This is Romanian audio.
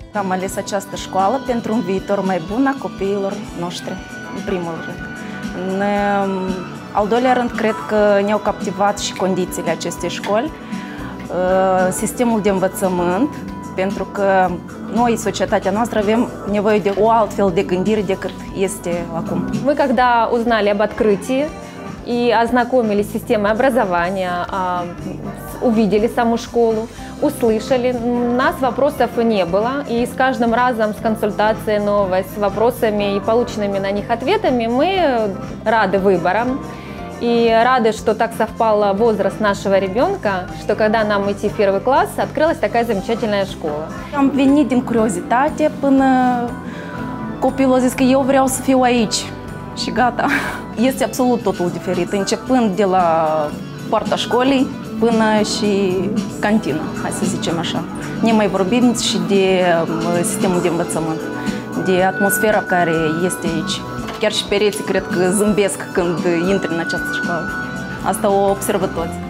Am ales această școală pentru un viitor mai bun a copiilor noștri, în primul rând. În al doilea rând, cred că ne-au captivat și condițiile acestei școli, sistemul de învățământ, pentru că noi, societatea noastră, avem nevoie de o altfel de gândire decât este acum. Мы, когда узнали об открытии и ознакомились с системой образования, увидели саму школу, услышали, у нас вопросов не было. И с каждым разом, с консультацией новой, с вопросами и полученными на них ответами, мы рады выборам. И рады, что так совпал возраст нашего ребенка, что когда нам идти в первый класс, открылась такая замечательная школа. Am venit din curiozitate până copilul a zis că eu vreau să fiu aici și gata. Este absolut totul diferit, începând de la poarta școlii până și cantina, hai să zicem așa. Ne mai vorbim și de sistemul de învățământ, de atmosfera care este aici. Chiar și pereții cred că zâmbesc când intri în această școală. Asta o observă toți.